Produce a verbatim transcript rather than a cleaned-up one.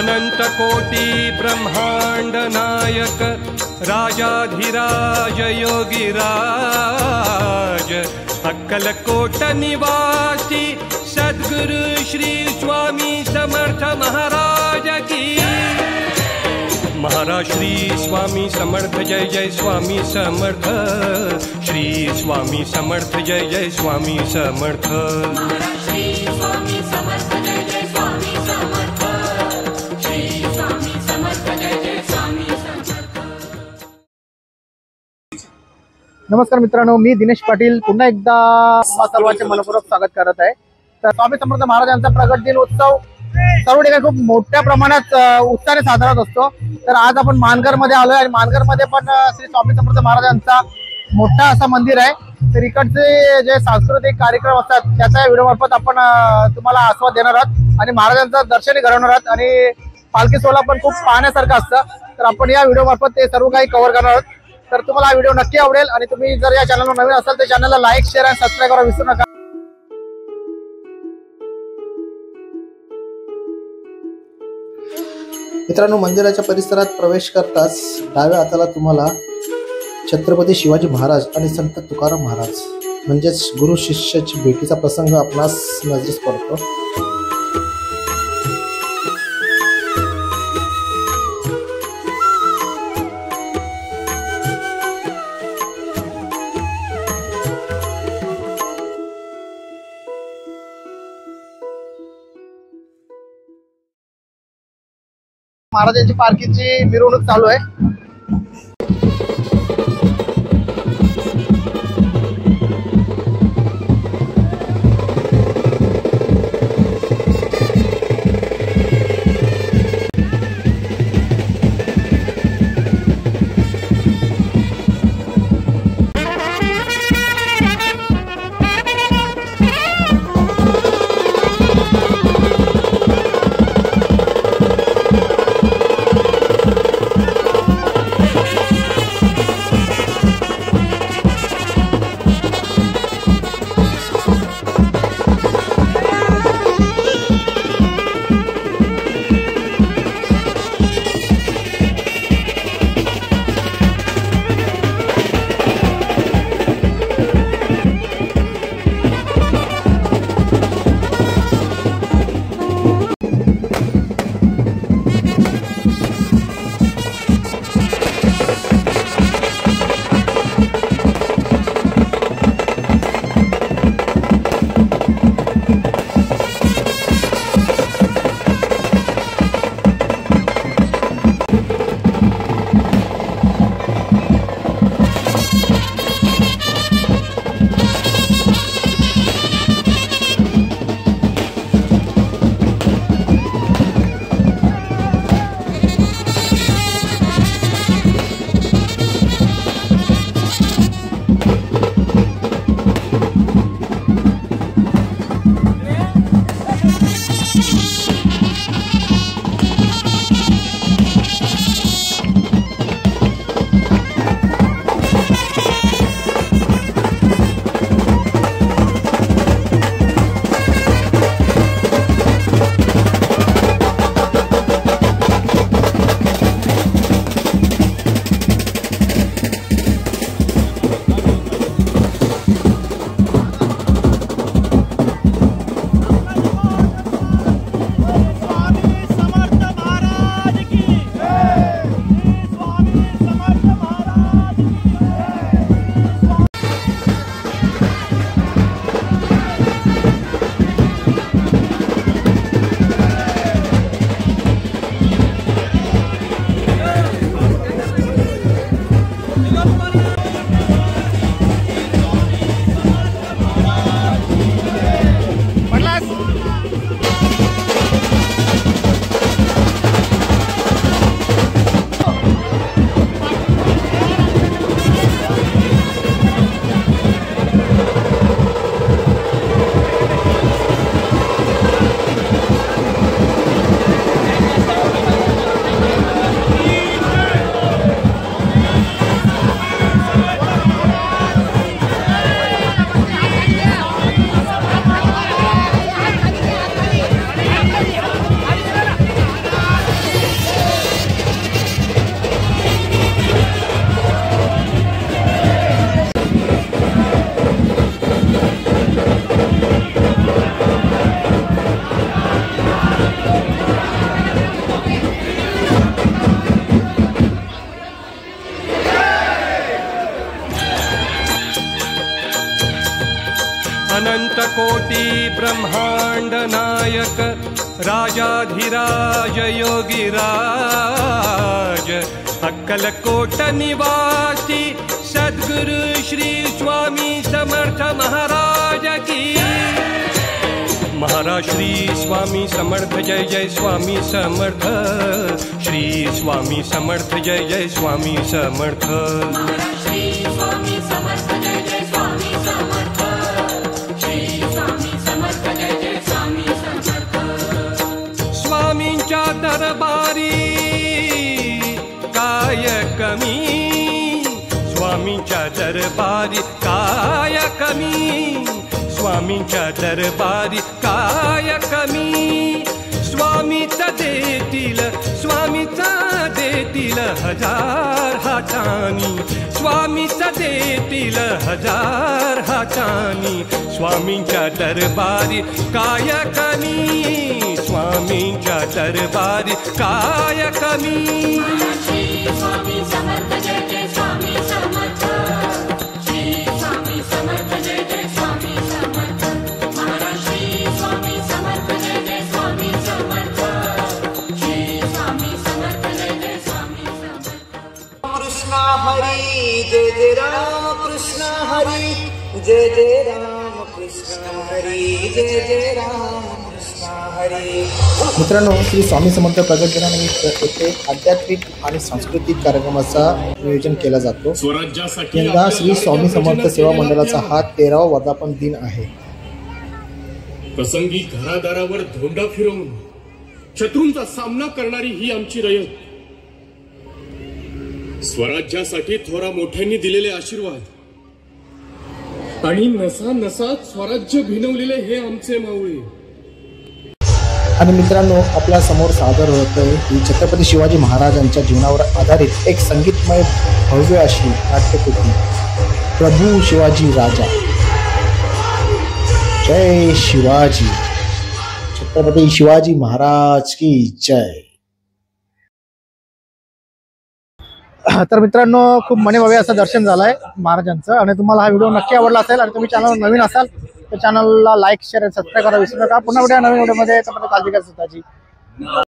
अनंतकोटी ब्रह्मांड नायक राजाधिराज योगिराज अक्कलकोट निवासी सद्गुरु श्री स्वामी समर्थ महाराज की। महाराज श्री स्वामी समर्थ जय जय स्वामी समर्थ। श्री स्वामी समर्थ जय जय स्वामी समर्थ। महाराज श्री स्वामी समर्थ जय जय स्वामी समर्थ। श्री स्वामी समर्थ जय जय स्वामी समर्थ। नमस्कार मित्रांनो, मी दिनेश पाटील पुन्हा एकदा सर्वांचे मनपूर्वक स्वागत करत आहे। तर स्वामी समर्थ महाराजांचा प्रगट दिन उत्सव सर्व ठिकाणी खूप मोठ्या प्रमाणात उत्साहाने साजरा होत असतो। तर आज आपण मानघर मध्ये आलोय आणि मानघर मध्ये पण श्री स्वामी समर्थ महाराजांचा मोठा असा मंदिर आहे। तर इकडचे जे सांस्कृतिक कार्यक्रम असतात त्याच्या व्हिडिओ मार्फत आपण तुम्हाला आस्वाद देणार आहोत आणि महाराजांचं दर्शनही घडवणार आहोत आणि पालखी सोहळा पण खूप पाहण्यासारखं असतं। तर आपण या व्हिडिओ मार्फत ते सर्व काही कव्हर करणार आहोत। तर तुम्हाला हा व्हिडिओ नक्की आवडेल आणि तुम्ही जर या चॅनलवर नवीन असाल तर चॅनलला लाईक शेअर आणि सबस्क्राईब करायला विसरू नका। मित्रांनो, मंदिराच्या परिसरात प्रवेश करताच डाव्या हाताला तुम्हाला छत्रपती शिवाजी महाराज आणि संत तुकाराम महाराज म्हणजेच गुरु शिष्याची भेटीचा प्रसंग आपणास नजरेस पडतो। महाराजांची पालखीची मिरवणूक चालू आहे। ब्रह्मांड नायक राजाधिराज योगीराज अक्कलकोट निवासी सद्गुरु श्री स्वामी समर्थ महाराज की। महाराज श्री स्वामी समर्थ जय जय स्वामी समर्थ। श्री स्वामी समर्थ जय जय स्वामी समर्थ। महाराज श्री स्वामी समर्थ जय जय स्वामी समर्थ। श्री स्वामी समर्थ जय जय स्वामी समर्थ। स्वामींच्या दरबारी काय कमी, स्वामींच्या दरबारी काय कमी, स्वामींच्या दरबारी काय कमी। स्वामीच देतील स्वामीच देतील हजार हातानी, स्वामीच देतील हजार हातानी। स्वामींच्या दरबारी काय कमी, स्वामींच्या दरबारी काय कमी। श्री स्वामी समर्थ जय जय स्वामी समर्थ। श्री स्वामी समर्थ जय जय स्वामी समर्थ। महाराज श्री स्वामी समर्थ जय जय स्वामी समर्थ। श्री स्वामी समर्थ जय जय स्वामी समर्थ। कृष्ण हरी जय जय राम कृष्ण हरी जय जय राम कृष्ण हरी जय जय राम कृष्ण हरी। मित्रांनो, श्री स्वामी समर्थ प्रगट दिनानिमित्त येथे आध्यात्मिक आणि सांस्कृतिक कार्यक्रमाचा नियोजन केला जातो। यंदा श्री स्वामी समर्थ सेवा मंडळाचा हा तेरावा वर्धापन दिन आहे। प्रसंगी घरादारावर धोंडा फिरवून शत्रूंचा सामना करणारी ही आमची रयत। स्वराज्यासाठी थोरा मोठ्यांनी दिलेले आशीर्वाद आणि नसा नसात स्वराज्य भिनवलेले हे आमचे मावळे। आणि मित्रांनो, आपल्या समोर सादर होतोय ही छत्रपती शिवाजी महाराजांच्या जीवनावर आधारित एक संगीतमय भव्य अशी नाट्यकृती प्रभू शिवाजी राजा। जय शिवाजी, छत्रपती शिवाजी महाराज की जय। तर मित्रांनो, खूप मनोभावे असं दर्शन झालंय महाराजांचं आणि तुम्हाला हा व्हिडिओ नक्की आवडला असेल आणि तुम्ही चॅनल नवीन असाल तर चॅनलला लाईक शेअर आणि सबस्क्राईब करा विसरू नका। पुन्हा उद्या नवीन व्हिडिओमध्ये काळजी घ्या स्वतःची।